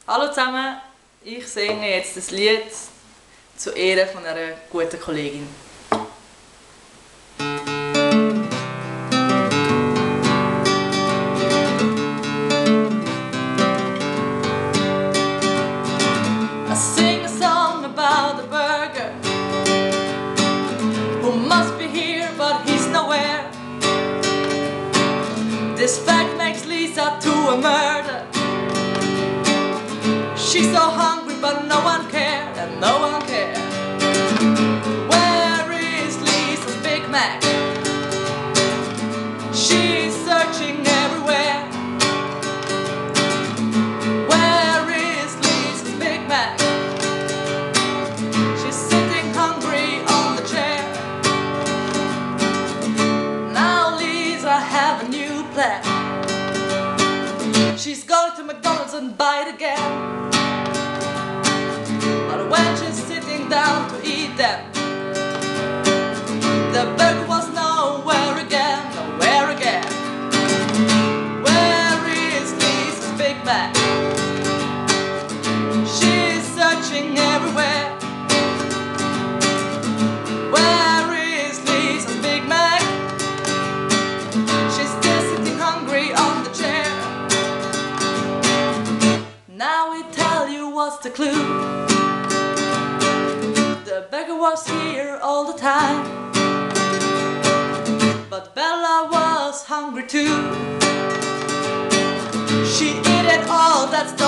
Hallo zusammen, ich singe jetzt das Lied zu Ehren von einer guten Kollegin. I sing a song about a burger who must be here but he's nowhere. This fact makes Liisa to a murder. She's so hungry but no one cared, and no one cared. Where is Liisa's Big Mac? She's searching everywhere. Where is Liisa's Big Mac? She's sitting hungry on the chair. Now Liisa have a new plan. She's going to McDonald's and buy it again. But when she's sitting down to eat them, the burger was nowhere again, nowhere again. Where is Liisa's Big Mac? She's searching everywhere. Where is Liisa's Big Mac? She's still sitting hungry on the chair. Now we tell you what's the clue. The beggar was here all the time, but Bella was hungry too. She ate it all, that's